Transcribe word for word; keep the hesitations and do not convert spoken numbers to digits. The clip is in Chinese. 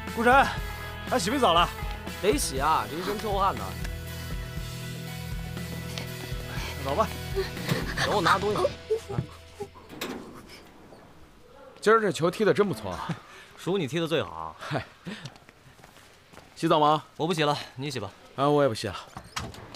顾晨，还洗没澡了？ 得洗啊，这一身臭汗呢。 走吧， 等我拿东西。 今儿这球踢得真不错啊， 属你踢得最好。 嗨，洗澡吗？ 我不洗了，你洗吧。 啊，我也不洗了。